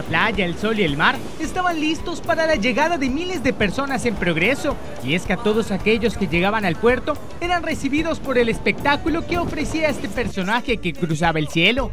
playa, el sol y el mar estaban listos para la llegada de miles de personas en Progreso. Y es que a todos aquellos que llegaban al puerto eran recibidos por el espectáculo que ofrecía este personaje que cruzaba el cielo.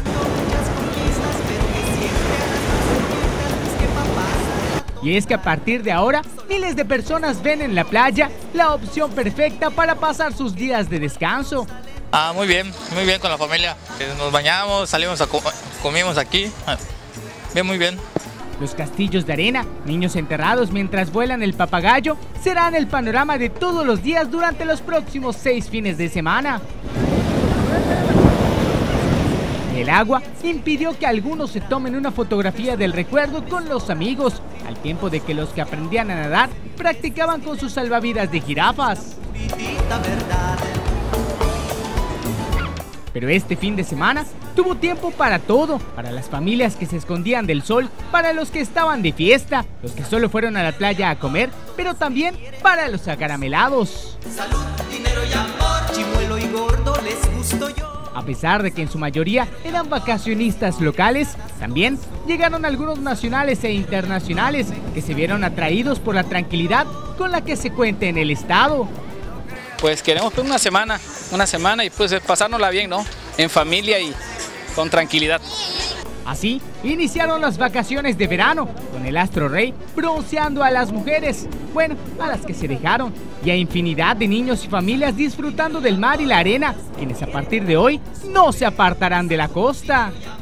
Y es que a partir de ahora, miles de personas ven en la playa la opción perfecta para pasar sus días de descanso. Muy bien con la familia. Nos bañamos, salimos comimos aquí. Bien, muy bien. Los castillos de arena, niños enterrados mientras vuelan el papagayo, serán el panorama de todos los días durante los próximos 6 fines de semana. El agua impidió que algunos se tomen una fotografía del recuerdo con los amigos, al tiempo de que los que aprendían a nadar practicaban con sus salvavidas de jirafas. Pero este fin de semana tuvo tiempo para todo, para las familias que se escondían del sol, para los que estaban de fiesta, los que solo fueron a la playa a comer, pero también para los acaramelados. Salud, dinero y amor, chimuelo y gordo, les gusto yo. A pesar de que en su mayoría eran vacacionistas locales, también llegaron algunos nacionales e internacionales que se vieron atraídos por la tranquilidad con la que se cuenta en el estado. Pues queremos una semana y pues pasárnosla bien, ¿no? En familia y con tranquilidad. Así iniciaron las vacaciones de verano, con el astro rey bronceando a las mujeres, bueno, a las que se dejaron, y a infinidad de niños y familias disfrutando del mar y la arena, quienes a partir de hoy no se apartarán de la costa.